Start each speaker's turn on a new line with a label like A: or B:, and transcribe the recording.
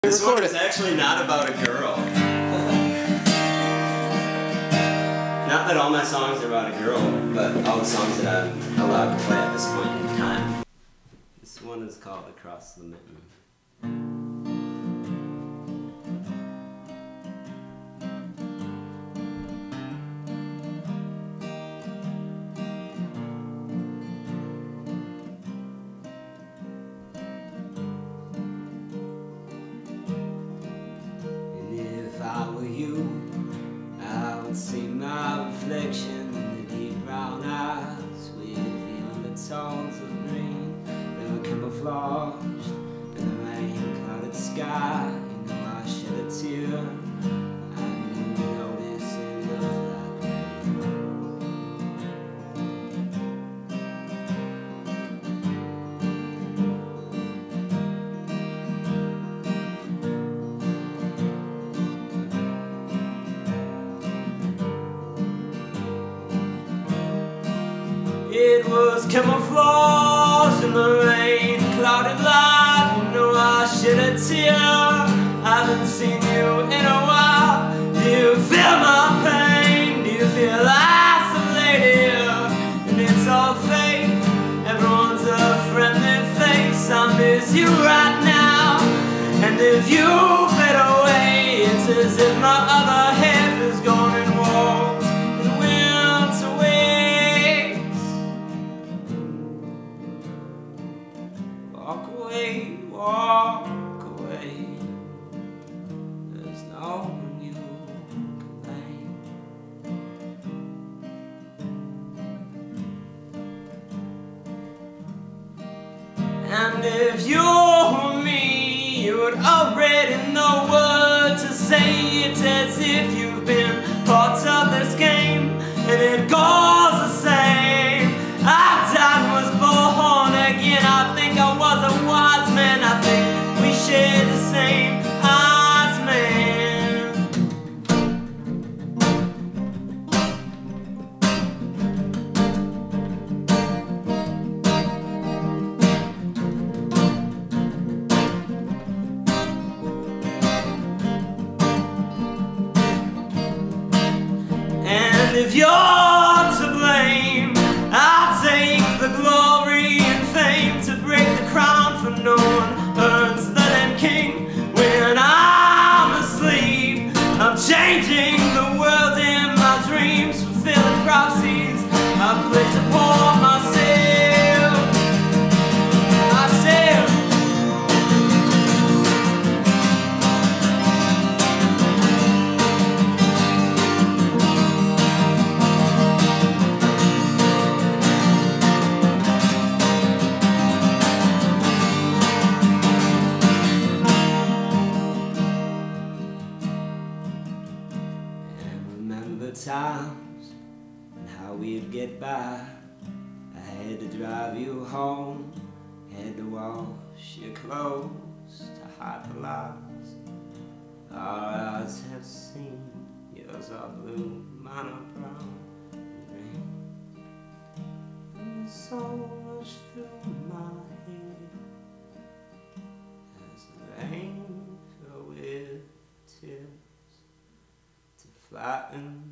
A: This one is actually not about a girl. Not that all my songs are about a girl, but all the songs that I'm allowed to play at this point in time. This one is called Across the Mitten. If I were you, I would see my reflection in the deep brown eyes with the undertones of green. They were camouflaged in the rain-clouded sky. You know I shed a tear. I didn't notice it looked like rain. It was camouflage in the rain, clouded light. You know I shed a tear. I haven't seen you in a while. Do you feel my pain? Do you feel isolated? And it's all fake. Everyone's a friendly face. I miss you right now. And if you fade away, it's as if my other half is gone and walked and went away. Walk away, walk away. There's no one you can blame. And if you were me, you would already know what to say. It's as if you've been part of this game, and it goes the same. I died, was born again. I think I was a wise man. I think we share the same eyes, man. And if you're to blame, I'll take the glory and fame to break the crown, for no one earns the damn king. When I'm asleep, I'm changing the world in my dreams, fulfilling prophecies I pledge upon myself. Remember times and how we'd get by. I had to drive you home, had to wash your clothes to hide the lies our eyes have seen. Yours are blue, mine are brown and green. And there's so much through my head as the rain filled with tears to flatten